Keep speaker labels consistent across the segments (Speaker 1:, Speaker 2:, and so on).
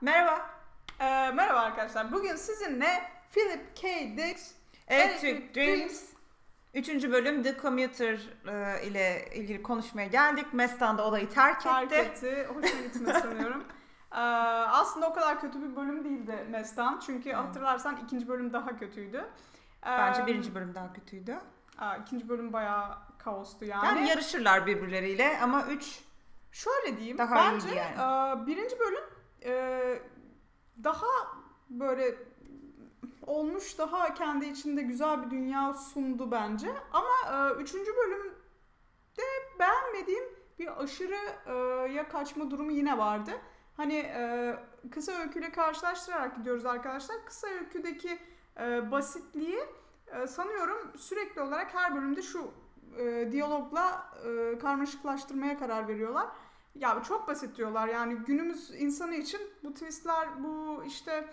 Speaker 1: Merhaba.
Speaker 2: Merhaba arkadaşlar. Bugün sizinle Philip K. Dick
Speaker 1: Electric Dreams 3. bölüm The Commuter ile ilgili konuşmaya geldik. Mestan da odayı terk etti.
Speaker 2: Hoşuna gittiğini sanıyorum. Aslında o kadar kötü bir bölüm değildi Mestan. Çünkü hatırlarsan 2. bölüm daha kötüydü.
Speaker 1: Bence 1. bölüm daha kötüydü.
Speaker 2: 2. bölüm bayağı kaostu yani.
Speaker 1: Yani yarışırlar birbirleriyle ama 3
Speaker 2: şöyle diyeyim.
Speaker 1: daha
Speaker 2: bence
Speaker 1: iyiydi yani.
Speaker 2: 1. bölüm daha böyle olmuş, daha kendi içinde güzel bir dünya sundu bence. Ama 3. bölümde beğenmediğim bir aşırıya kaçma durumu yine vardı. Hani kısa öyküyle karşılaştırarak gidiyoruz arkadaşlar. Kısa öyküdeki basitliği sanıyorum sürekli olarak her bölümde şu diyalogla karmaşıklaştırmaya karar veriyorlar. Ya çok basit diyorlar yani günümüz insanı için bu twistler, bu işte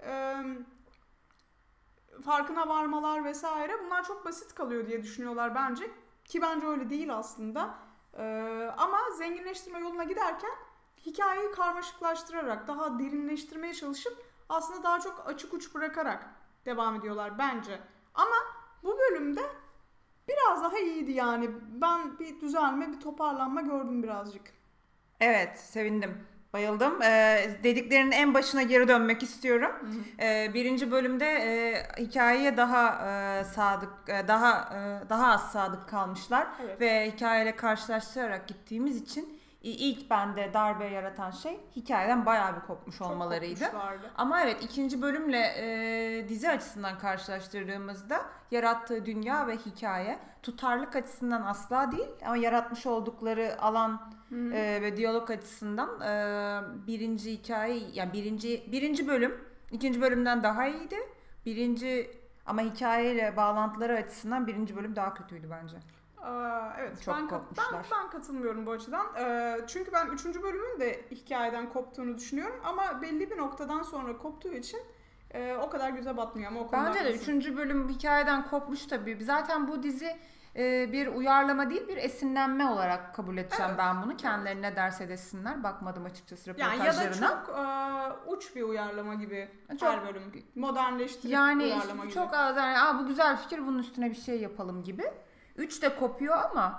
Speaker 2: farkına varmalar vesaire bunlar çok basit kalıyor diye düşünüyorlar bence. Ki bence öyle değil aslında. Ama zenginleştirme yoluna giderken hikayeyi karmaşıklaştırarak, daha derinleştirmeye çalışıp aslında daha çok açık uç bırakarak devam ediyorlar bence. Ama bu bölümde biraz daha iyiydi yani. Ben bir düzelme, bir toparlanma gördüm birazcık.
Speaker 1: Evet, sevindim. Bayıldım. Dediklerinin en başına geri dönmek istiyorum. 1. bölümde hikayeye daha sadık, daha az sadık kalmışlar.
Speaker 2: Evet.
Speaker 1: Ve hikayeyle karşılaştırarak gittiğimiz için ilk bende darbe yaratan şey hikayeden bayağı bir kopmuş olmalarıydı. Ama evet 2. bölümle dizi açısından karşılaştırdığımızda yarattığı dünya ve hikaye tutarlık açısından asla değil ama yaratmış oldukları alan ve diyalog açısından birinci hikaye yani birinci bölüm 2. bölümden daha iyiydi. Ama hikayeyle bağlantıları açısından 1. bölüm daha kötüydü bence.
Speaker 2: Evet,
Speaker 1: çok kopmuşlar.
Speaker 2: Ben katılmıyorum bu açıdan. Çünkü ben 3. bölümün de hikayeden koptuğunu düşünüyorum ama belli bir noktadan sonra koptuğu için o kadar göze batmıyor ama o konuda
Speaker 1: bence de 3. bölüm hikayeden kopmuş tabii. Zaten bu dizi bir uyarlama değil, bir esinlenme olarak kabul edeceğim ben bunu. Kendileri ne derse desinler. Bakmadım açıkçası röportajlarına.
Speaker 2: Yani ya da çok uç bir uyarlama gibi her bölüm. Modernleştirip uyarlama gibi.
Speaker 1: Çok az yani bu güzel fikir, bunun üstüne bir şey yapalım gibi. 3 de kopuyor ama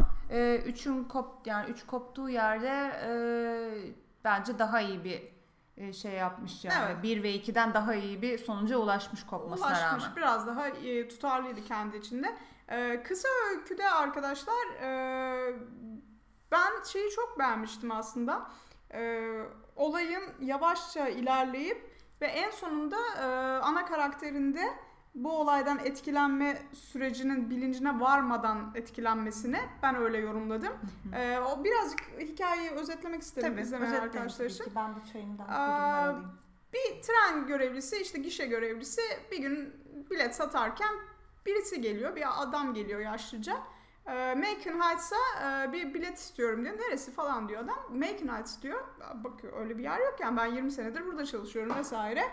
Speaker 1: 3 koptuğu yerde bence daha iyi bir şey yapmış yani.
Speaker 2: Evet.
Speaker 1: 1 ve 2'den daha iyi bir sonuca ulaşmış kopmasına rağmen.
Speaker 2: Biraz daha tutarlıydı kendi içinde. Kısa öyküde arkadaşlar ben şeyi çok beğenmiştim aslında. Olayın yavaşça ilerleyip ve en sonunda ana karakterinde bu olaydan etkilenme sürecinin bilincine varmadan etkilenmesini ben öyle yorumladım. O birazcık hikayeyi özetlemek istedim izlemeyen arkadaşlar için.
Speaker 1: Ben de çayımdan alayım.
Speaker 2: Bir tren görevlisi, işte gişe görevlisi bir gün bilet satarken birisi geliyor, bir adam geliyor yaşlıca. Macon Heights'a bir bilet istiyorum diyor. Neresi falan diyor adam. Macon Heights diyor. Bakıyor öyle bir yer yok yani, ben 20 senedir burada çalışıyorum vesaire.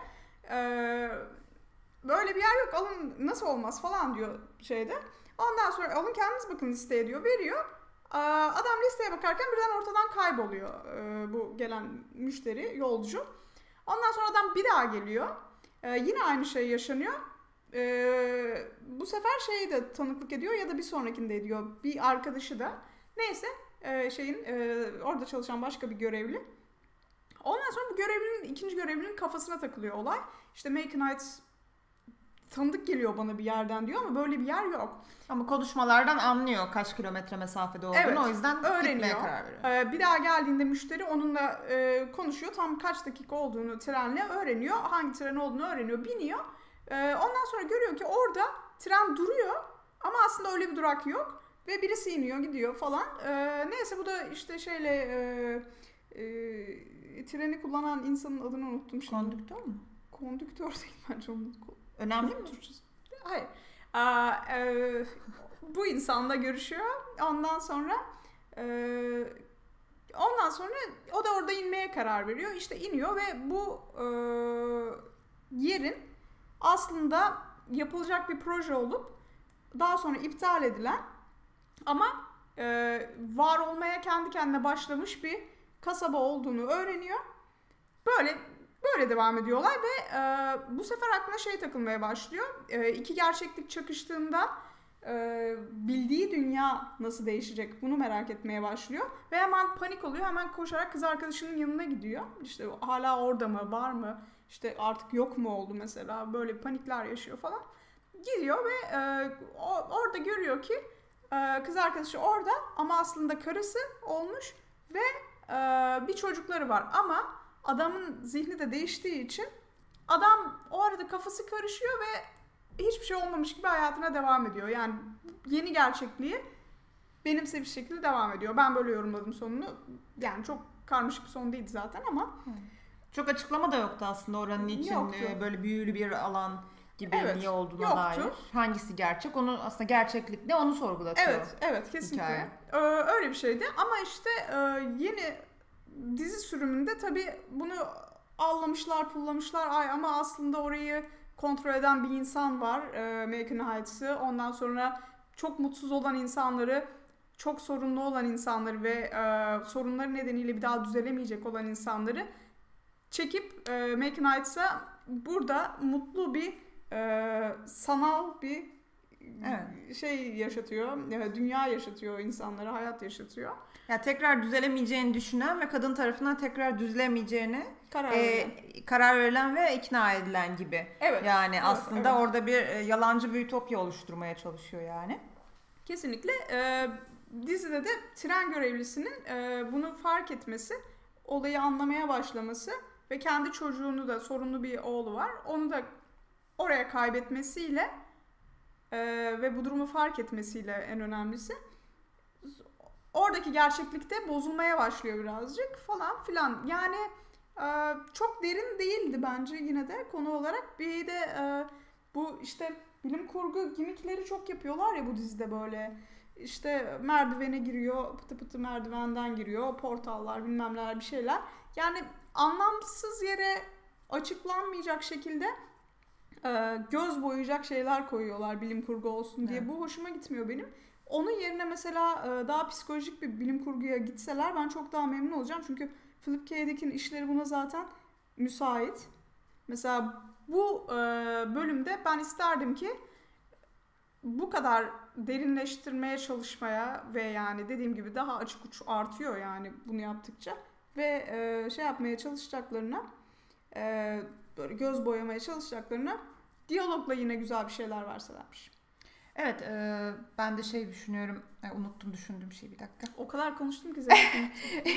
Speaker 2: Böyle bir yer yok, alın nasıl olmaz falan diyor şeyde. Ondan sonra alın kendiniz bakın listeye diyor, veriyor. Adam listeye bakarken birden ortadan kayboluyor bu gelen müşteri, yolcu. Ondan sonra adam bir daha geliyor. Yine aynı şey yaşanıyor. Bu sefer şeyi de tanıklık ediyor ya da bir sonrakinde ediyor. Bir arkadaşı da. Neyse orada çalışan başka bir görevli. Ondan sonra bu ikinci görevlinin kafasına takılıyor olay. İşte Macon Heights tanıdık geliyor bana bir yerden diyor ama böyle bir yer yok.
Speaker 1: Ama konuşmalardan anlıyor kaç kilometre mesafede olduğunu, evet, o yüzden gitmeye karar veriyor.
Speaker 2: Bir daha geldiğinde müşteri onunla konuşuyor. Tam kaç dakika olduğunu trenle öğreniyor. Hangi tren olduğunu öğreniyor. Biniyor. Ondan sonra görüyor ki orada tren duruyor ama aslında öyle bir durak yok. Ve birisi iniyor gidiyor falan. Neyse bu da işte treni kullanan insanın adını unuttum şimdi.
Speaker 1: Kondüktör mü?
Speaker 2: Kondüktör değil bence onun.
Speaker 1: Önemli mi?
Speaker 2: Hayır. Bu insanla görüşüyor. Ondan sonra o da orada inmeye karar veriyor. İşte iniyor ve bu yerin aslında yapılacak bir proje olup daha sonra iptal edilen ama var olmaya kendi kendine başlamış bir kasaba olduğunu öğreniyor. Böyle böyle devam ediyorlar ve bu sefer aklına şey takılmaya başlıyor. İki gerçeklik çakıştığında bildiği dünya nasıl değişecek bunu merak etmeye başlıyor. Ve hemen panik oluyor. Hemen koşarak kız arkadaşının yanına gidiyor. İşte hala orada mı, var mı? İşte artık yok mu oldu mesela? Böyle panikler yaşıyor falan. Gidiyor ve orada görüyor ki kız arkadaşı orada ama aslında karısı olmuş ve bir çocukları var. Ama adamın zihni de değiştiği için adam o arada kafası karışıyor ve hiçbir şey olmamış gibi hayatına devam ediyor. Yani yeni gerçekliği benimse bir şekilde devam ediyor. Ben böyle yorumladım sonunu. Yani çok karmaşık bir son değildi zaten ama.
Speaker 1: Çok açıklama da yoktu aslında oranın için. Böyle büyülü bir alan gibi niye olduğuna dair. Hangisi gerçek? Onu aslında gerçeklik ne onu sorgulatıyor.
Speaker 2: Evet kesinlikle. Öyle bir şeydi ama işte yeni dizi sürümünde tabii bunu allamışlar, pullamışlar. Ay ama aslında orayı kontrol eden bir insan var. American Heights'ı. Ondan sonra çok mutsuz olan insanları, çok sorunlu olan insanları ve sorunları nedeniyle bir daha düzelemeyecek olan insanları çekip American Heights'a burada mutlu bir sanal bir şey yaşatıyor. Dünya yaşatıyor insanlara, hayat yaşatıyor.
Speaker 1: Ya tekrar düzelemeyeceğini düşünen ve kadın tarafından tekrar düzelemeyeceğini karar verilen ve ikna edilen gibi.
Speaker 2: Evet.
Speaker 1: Yani aslında orada bir yalancı bir ütopya oluşturmaya çalışıyor yani.
Speaker 2: Kesinlikle. Dizide de tren görevlisinin bunu fark etmesi, olayı anlamaya başlaması ve kendi çocuğunu da, sorunlu bir oğlu var, onu da oraya kaybetmesiyle ve bu durumu fark etmesiyle en önemlisi oradaki gerçeklikte bozulmaya başlıyor birazcık falan filan. Yani çok derin değildi bence yine de konu olarak. Bir de bu işte bilim kurgu gimmickleri çok yapıyorlar ya bu dizide böyle. İşte merdivene giriyor, pıtı pıtı merdivenden giriyor, portallar bilmem neler bir şeyler. Yani anlamsız yere açıklanmayacak şekilde göz boyayacak şeyler koyuyorlar bilim kurgu olsun diye. Evet. Bu hoşuma gitmiyor benim. Onun yerine mesela daha psikolojik bir bilim kurguya gitseler ben çok daha memnun olacağım. Çünkü Philip K. Dick'in işleri buna zaten müsait. Mesela bu bölümde ben isterdim ki bu kadar derinleştirmeye çalışmaya ve yani dediğim gibi daha açık uç artıyor yani bunu yaptıkça ve şey yapmaya çalışacaklarına böyle göz boyamaya çalışacaklarına diyalogla yine güzel bir şeyler verselermiş.
Speaker 1: Evet, ben de şey düşünüyorum. Unuttum düşündüğüm şeyi bir dakika.
Speaker 2: O kadar konuştum ki zaten.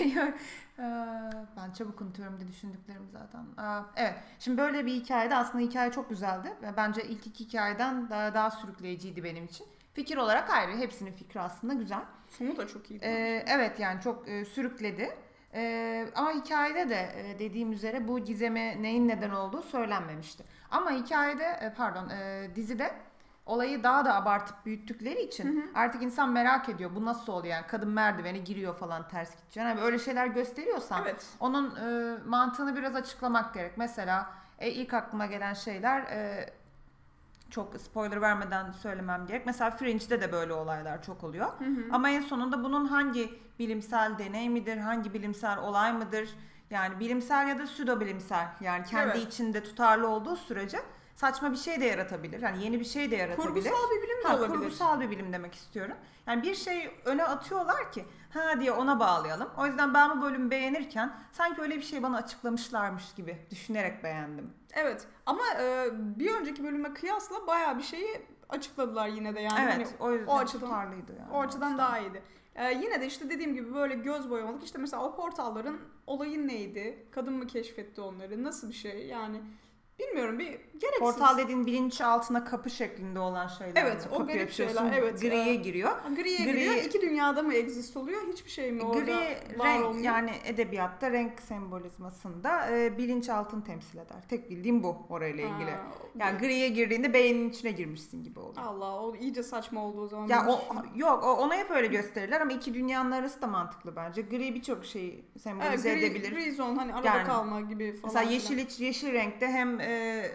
Speaker 1: Ben çabuk unutuyorum diye düşündüklerimi zaten. Evet, şimdi böyle bir hikayede aslında hikaye çok güzeldi. Bence ilk iki hikayeden daha sürükleyiciydi benim için. Fikir olarak ayrı. Hepsinin fikri aslında güzel.
Speaker 2: Sonu da çok iyiydi.
Speaker 1: Evet yani çok sürükledi. Ama hikayede de dediğim üzere bu gizeme neyin neden olduğu söylenmemişti. Ama hikayede dizide olayı daha da abartıp büyüttükleri için artık insan merak ediyor. Bu nasıl oluyor yani kadın merdivene giriyor falan ters gideceğine. Yani öyle şeyler gösteriyorsan onun mantığını biraz açıklamak gerek. Mesela ilk aklıma gelen şeyler çok spoiler vermeden söylemem gerek. Mesela Fringe'de de böyle olaylar çok oluyor. Ama en sonunda bunun hangi bilimsel deney midir, hangi bilimsel olay mıdır? Yani bilimsel ya da pseudo bilimsel yani kendi içinde tutarlı olduğu sürece saçma bir şey de yaratabilir. Yani yeni bir şey de yaratabilir.
Speaker 2: Kurgusal bir bilim de olabilir.
Speaker 1: Kurgusal bir bilim demek istiyorum. Yani bir şey öne atıyorlar ki diye ona bağlayalım. O yüzden ben bu bölümü beğenirken sanki öyle bir şey bana açıklamışlarmış gibi düşünerek beğendim.
Speaker 2: Evet ama bir önceki bölüme kıyasla bayağı bir şeyi açıkladılar yine de yani.
Speaker 1: Evet
Speaker 2: hani
Speaker 1: o açıdan tutarlıydı yani.
Speaker 2: O açıdan daha iyiydi. Yine de işte dediğim gibi böyle göz boyamalık işte mesela o portalların olayı neydi? Kadın mı keşfetti onları? Nasıl bir şey? Yani bilmiyorum bir gereksiz.
Speaker 1: Portal dediğin bilinçaltına kapı şeklinde olan şeyler.
Speaker 2: Evet o garip şeyler. Evet.
Speaker 1: Griye giriyor.
Speaker 2: Griye giriyor. İki dünyada mı exist oluyor? Hiçbir şey mi orada var olmuyor?
Speaker 1: Yani edebiyatta renk sembolizmasında bilinçaltını temsil eder. Tek bildiğim bu orayla ilgili. Yani griye girdiğinde beynin içine girmişsin gibi oluyor.
Speaker 2: Allah o iyice saçma oldu o zaman.
Speaker 1: Ya ona hep öyle gösterirler ama iki dünyanın arası da mantıklı bence. Gri birçok şeyi sembolize edebilir.
Speaker 2: Gri zone hani arada kalma gibi falan.
Speaker 1: Mesela yeşil renkte hem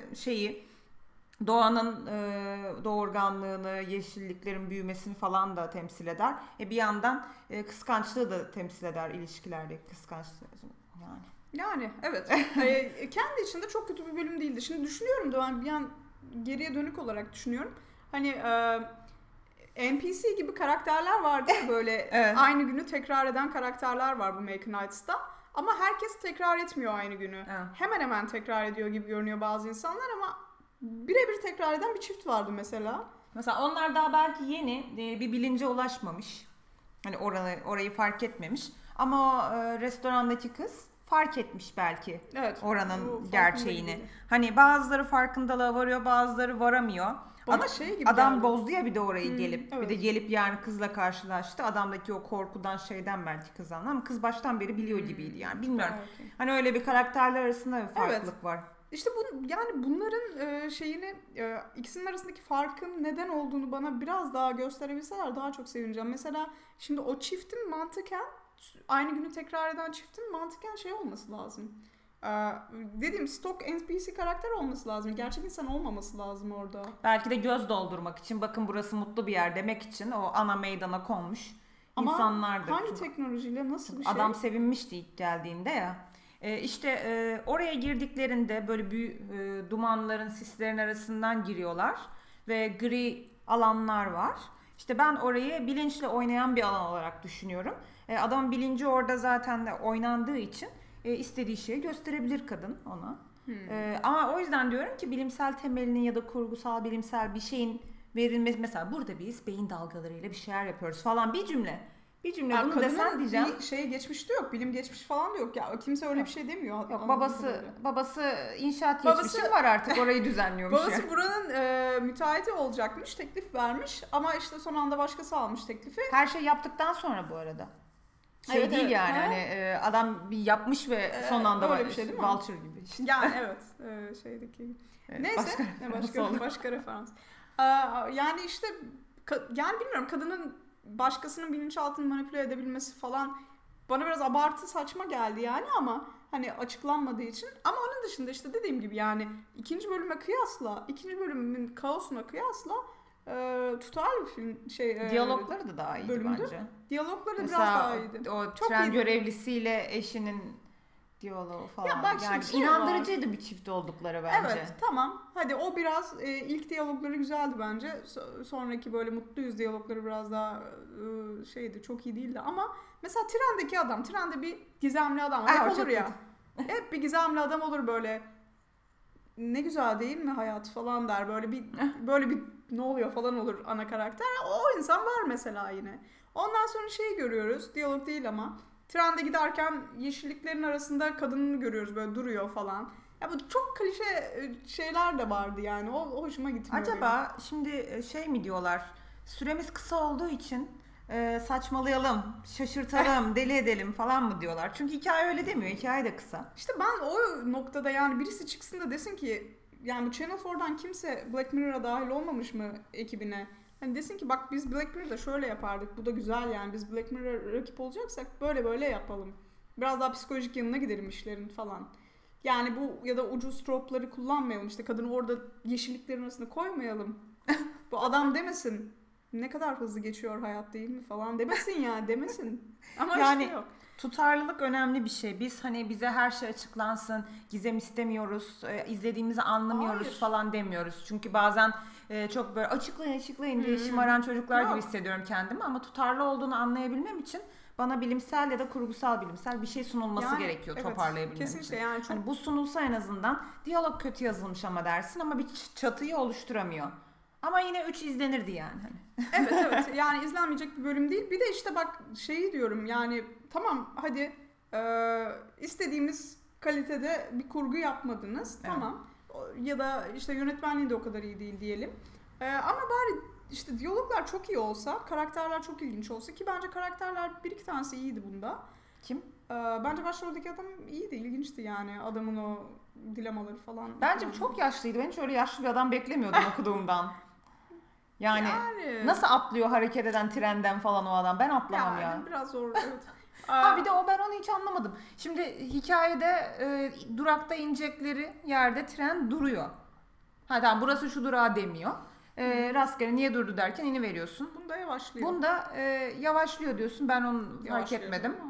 Speaker 1: doğanın doğurganlığını, yeşilliklerin büyümesini falan da temsil eder. Bir yandan kıskançlığı da temsil eder ilişkilerdeki kıskançlığı yani.
Speaker 2: Yani evet. Kendi içinde çok kötü bir bölüm değildi. Şimdi düşünüyorum da ben bir an geriye dönük olarak düşünüyorum. Hani NPC gibi karakterler vardı ya böyle
Speaker 1: evet.
Speaker 2: Aynı günü tekrar eden karakterler var bu Make Nights'ta. Ama herkes tekrar etmiyor aynı günü.
Speaker 1: Evet.
Speaker 2: Hemen hemen tekrar ediyor gibi görünüyor bazı insanlar ama birebir tekrar eden bir çift vardı mesela.
Speaker 1: Mesela onlar daha belki yeni bir bilince ulaşmamış. Hani orayı fark etmemiş. Ama o restorandaki kız fark etmiş belki
Speaker 2: Evet,
Speaker 1: oranın gerçeğini. Hani bazıları farkındalığa varıyor, bazıları varamıyor.
Speaker 2: Bana şey gibi
Speaker 1: adam
Speaker 2: geldi.
Speaker 1: bozdu ya bir de orayı gelip.
Speaker 2: evet.
Speaker 1: Bir de gelip yani kızla karşılaştı. Adamdaki o korkudan şeyden belki kız anladı ama kız baştan beri biliyor gibiydi yani. Bilmiyorum.
Speaker 2: Okay.
Speaker 1: Hani öyle bir karakterler arasında bir farklılık var.
Speaker 2: İşte yani bunların şeyini ikisinin arasındaki farkın neden olduğunu bana biraz daha gösterebilseler daha çok sevineceğim. Mesela şimdi o çiftin mantıken aynı günü tekrar eden çiftin mantıken şey olması lazım. Dediğim stock NPC karakter olması lazım. Gerçek insan olmaması lazım orada.
Speaker 1: Belki de göz doldurmak için bakın burası mutlu bir yer demek için o ana meydana konmuş
Speaker 2: ama
Speaker 1: insanlardır.
Speaker 2: Hangi teknolojiyle nasıl bir şey?
Speaker 1: Adam sevinmişti ilk geldiğinde ya. İşte oraya girdiklerinde böyle büyük dumanların, sislerin arasından giriyorlar ve gri alanlar var. İşte ben orayı bilinçle oynayan bir alan olarak düşünüyorum. Adamın bilinci orada zaten de oynandığı için istediği şeyi gösterebilir kadın ona. Ama o yüzden diyorum ki bilimsel temelinin ya da kurgusal bilimsel bir şeyin verilmesi, mesela burada biz beyin dalgalarıyla bir şeyler yapıyoruz falan bir cümle. Bir cümle
Speaker 2: yani
Speaker 1: bunu desen diyeceğim.
Speaker 2: Bir şey geçmişte yok. Bilim geçmiş falan da yok ya. Kimse öyle bir şey demiyor.
Speaker 1: Yok babası inşaat geçmişi var artık orayı düzenliyormuş.
Speaker 2: Babası yani. Buranın müteahhiti olacakmış. Teklif vermiş ama işte son anda başkası almış teklifi.
Speaker 1: Her şey yaptıktan sonra bu arada. Evet, değil yani hani adam bir yapmış ve son anda
Speaker 2: öyle bir şey değil mi?
Speaker 1: Vulture gibi. İşte.
Speaker 2: Yani evet şeydeki.
Speaker 1: Evet,
Speaker 2: neyse başka referans. Yani işte yani bilmiyorum kadının başkasının bilinçaltını manipüle edebilmesi falan bana biraz abartı saçma geldi yani ama hani açıklanmadığı için. Ama onun dışında işte dediğim gibi yani ikinci bölümün kaosuna kıyasla tutarlı bir film
Speaker 1: diyalogları da daha iyiydi
Speaker 2: bölümdü.
Speaker 1: Bence.
Speaker 2: Diyalogları da biraz daha iyiydi.
Speaker 1: O çok tren görevlisiyle eşinin diyaloğu falan.
Speaker 2: Ya bak
Speaker 1: yani
Speaker 2: şey
Speaker 1: inandırıcıydı
Speaker 2: var.
Speaker 1: Bir çift oldukları bence.
Speaker 2: Evet tamam. Hadi o biraz ilk diyalogları güzeldi bence. Sonraki böyle mutluyuz diyalogları biraz daha şeydi çok iyi değildi ama mesela trende bir gizemli adam hep olur ya. Hep bir gizemli adam olur böyle. Ne güzel değil mi hayat falan der. Böyle bir ne oluyor falan olur ana karakter. O insan var mesela yine. Ondan sonra şeyi görüyoruz. Diyalog değil ama. Trende giderken yeşilliklerin arasında kadını görüyoruz böyle duruyor falan. Ya bu çok klişe şeyler de vardı yani. O hoşuma gitmiyor.
Speaker 1: Acaba benim. Şimdi şey mi diyorlar? Süremiz kısa olduğu için saçmalayalım, şaşırtalım, deli edelim falan mı diyorlar? Çünkü hikaye öyle demiyor. Hikaye de kısa.
Speaker 2: İşte ben o noktada yani birisi çıksın da desin ki yani bu Channel 4'dan kimse Black Mirror'a dahil olmamış mı ekibine? Hani desin ki bak biz Black Mirror'da şöyle yapardık. Bu da güzel yani. Biz Black Mirror rakip olacaksak böyle yapalım. Biraz daha psikolojik yanına gidelim işlerin falan. Yani bu ya da ucuz tropları kullanmayalım. İşte kadını orada yeşilliklerin arasında koymayalım. Bu adam demesin. Ne kadar hızlı geçiyor hayat değil mi falan demesin ya demesin. Ama yani, işte yok.
Speaker 1: Tutarlılık önemli bir şey. Biz hani bize her şey açıklansın, gizem istemiyoruz, izlediğimizi anlamıyoruz falan demiyoruz. Çünkü bazen çok böyle açıklayın diye şımaran çocuklar gibi hissediyorum kendimi. Ama tutarlı olduğunu anlayabilmem için bana bilimsel ya da kurgusal bilimsel bir şey sunulması gerekiyor toparlayabilmem için.
Speaker 2: Kesinlikle yani çok...
Speaker 1: Hani bu sunulsa en azından diyalog kötü yazılmış ama dersin ama bir çatıyı oluşturamıyor. Ama yine 3 izlenirdi yani.
Speaker 2: Evet yani izlenmeyecek bir bölüm değil. Bir de işte bak şeyi diyorum yani tamam hadi istediğimiz kalitede bir kurgu yapmadınız tamam. Ya da işte yönetmenliği de o kadar iyi değil diyelim. Ama bari işte diyaloglar çok iyi olsa, karakterler çok ilginç olsa ki bence karakterler bir iki tanesi iyiydi bunda.
Speaker 1: Kim?
Speaker 2: Bence başroldeki adam iyiydi, ilginçti yani adamın o dilemaları falan.
Speaker 1: Bence çok yaşlıydı. Ben hiç öyle yaşlı bir adam beklemiyordum okuduğumdan. Yani nasıl atlıyor hareket eden trenden falan o adam? Ben atlamam ya.
Speaker 2: Biraz zor evet.
Speaker 1: Bir de ben onu hiç anlamadım. Şimdi hikayede durakta inecekleri yerde tren duruyor. Tamam burası şu durağı demiyor. Rastgele niye durdu derken iniveriyorsun.
Speaker 2: Bunda yavaşlıyor.
Speaker 1: Bunda yavaşlıyor diyorsun. Ben onu fark etmedim.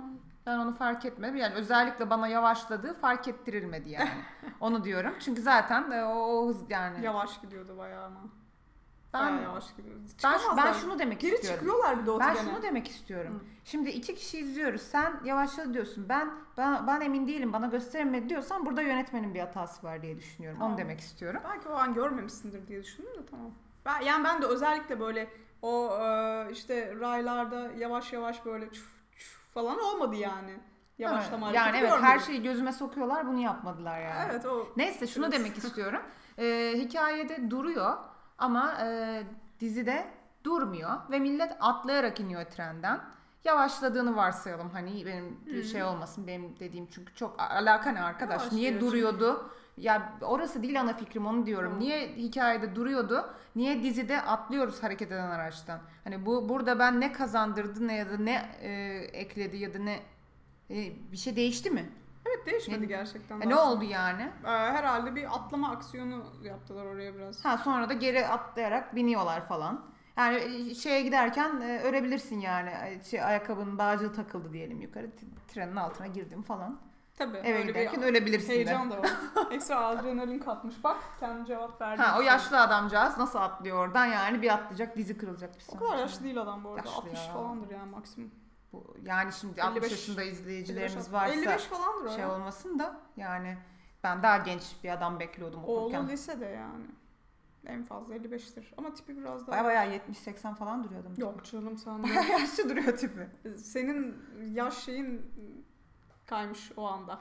Speaker 1: Ben onu fark etmedim. Yani özellikle bana yavaşladığı fark ettirilmedi yani. Onu diyorum. Çünkü zaten o hız yani.
Speaker 2: Yavaş gidiyordu bayağı ama.
Speaker 1: Ben
Speaker 2: yavaş gidiyordu.
Speaker 1: Ben şunu demek
Speaker 2: Geri
Speaker 1: istiyorum.
Speaker 2: çıkıyorlar bir de
Speaker 1: Ben şunu demek istiyorum. Şimdi 2 kişi izliyoruz. Sen yavaşladı diyorsun. Ben emin değilim. Bana göstermedi diyorsan burada yönetmenin bir hatası var diye düşünüyorum. Onu demek istiyorum.
Speaker 2: Belki o an görmemişsindir diye düşündüm de tamam. Ben de özellikle böyle o işte raylarda yavaş yavaş böyle falan olmadı yani. Yavaşlama
Speaker 1: yani evet görmedim. Her şeyi gözüme sokuyorlar, bunu yapmadılar yani.
Speaker 2: Evet o.
Speaker 1: Neyse şunu demek istiyorum. Hikayede duruyor ama dizide durmuyor ve millet atlayarak iniyor trenden. Yavaşladığını varsayalım, hani benim şey olmasın, benim dediğim çünkü çok alaka ne arkadaş? Yavaş niye duruyordu? Ya orası değil ana fikrim, onu diyorum. Niye hikayede duruyordu? Niye dizide atlıyoruz hareket eden araçtan? Hani burada ben ne kazandırdı ne ya da ne ekledi ya da ne bir şey değişti mi?
Speaker 2: Evet, değişmedi gerçekten.
Speaker 1: Ne oldu yani?
Speaker 2: Herhalde bir atlama aksiyonu yaptılar oraya biraz.
Speaker 1: Sonra da geri atlayarak biniyorlar falan. Yani şeye giderken ölebilirsin yani. Ayakkabının bağcığı takıldı diyelim yukarı. Trenin altına girdim falan.
Speaker 2: Tabii.
Speaker 1: Eve giderken ölebilirsin
Speaker 2: heyecan da var. Ekstra adrenalin katmış. Bak kendi cevap verdi.
Speaker 1: O yaşlı adamcağız nasıl atlıyor oradan yani, bir atlayacak dizi kırılacak bir
Speaker 2: O kadar yaşlı değil adam bu arada.
Speaker 1: Yaşlı
Speaker 2: 60 falandır yani maksimum.
Speaker 1: Yani şimdi 55, 60 yaşında izleyicilerimiz varsa
Speaker 2: 55 falandır
Speaker 1: şey olmasın da yani ben daha genç bir adam bekliyordum okurken.
Speaker 2: Oğlu lisede yani. En fazla 55'tir. Ama tipi biraz daha...
Speaker 1: Bayağı 70-80 falan duruyor adam.
Speaker 2: Yok canım sen de.
Speaker 1: Bayağı yaşlı duruyor tipi.
Speaker 2: Senin yaş şeyin kaymış o anda.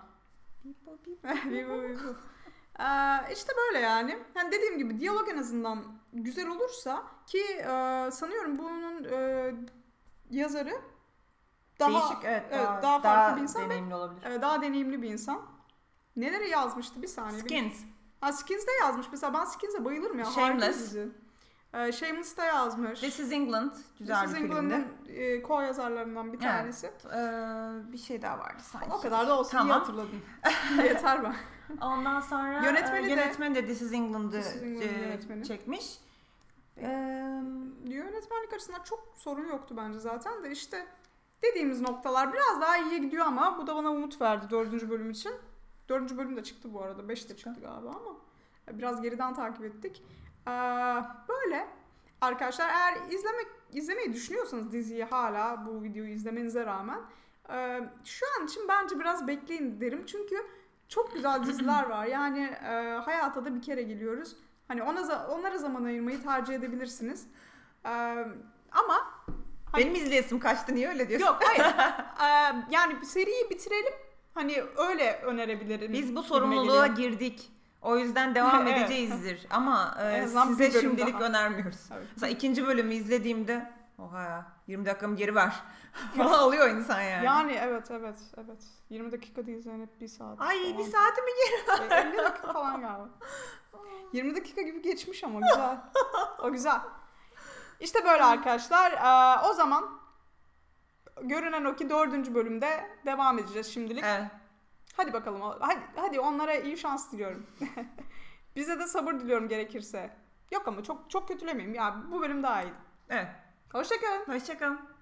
Speaker 2: İşte böyle yani. Yani dediğim gibi diyalog en azından güzel olursa ki sanıyorum bunun yazarı daha
Speaker 1: değişik,
Speaker 2: daha farklı bir insan
Speaker 1: deneyimli olabilir.
Speaker 2: Daha deneyimli bir insan. Neleri yazmıştı bir saniye.
Speaker 1: Skins.
Speaker 2: Skins'de yazmış. Mesela ben Skins'e bayılırım ya.
Speaker 1: Shameless.
Speaker 2: Shameless'ta yazmış.
Speaker 1: This is England. Güzel bir filmdi. This is
Speaker 2: England'ın co-yazarlarından bir tanesi.
Speaker 1: Bir şey daha vardı sanki.
Speaker 2: O kadar da olsun, iyi hatırladın. Yeter ben.
Speaker 1: Ondan sonra yönetmeni de This is England'ı çekmiş.
Speaker 2: Yönetmenlik açısından çok sorun yoktu bence zaten de işte dediğimiz noktalar biraz daha iyiye gidiyor ama bu da bana umut verdi 4. bölüm için. 4. bölüm de çıktı bu arada. 5 de çıktı galiba ama biraz geriden takip ettik. Böyle arkadaşlar, eğer izlemeyi düşünüyorsanız diziyi hala bu videoyu izlemenize rağmen şu an için bence biraz bekleyin derim. Çünkü çok güzel diziler var. Yani hayata da bir kere geliyoruz. Hani onlara zaman ayırmayı tercih edebilirsiniz. Ama
Speaker 1: benim izleyesim kaçtı, niye öyle diyorsun?
Speaker 2: Yok hayır. Yani seriyi bitirelim. Hani öyle önerebilirim.
Speaker 1: Biz bu sorumluluğa girdik. O yüzden devam edeceğizdir. Ama size şimdilik önermiyoruz. Evet. Mesela 2. bölümü izlediğimde oha ya 20 dakikamı geri ver falan oluyor insan yani.
Speaker 2: Yani evet. 20 dakika değil Zeynep, 1 saat.
Speaker 1: Ay falan. 1 saatimi geri ver.
Speaker 2: 50 dakika falan galiba. 20 dakika gibi geçmiş ama güzel. O güzel. İşte böyle arkadaşlar. O zaman görünen o ki 4. bölümde devam edeceğiz şimdilik.
Speaker 1: Evet.
Speaker 2: Hadi bakalım. Hadi onlara iyi şans diliyorum. Bize de sabır diliyorum gerekirse. Yok ama çok kötülemeyeyim. Ya bu bölüm daha iyiydi.
Speaker 1: Evet.
Speaker 2: Hoşça kalın.
Speaker 1: Hoşça kalın.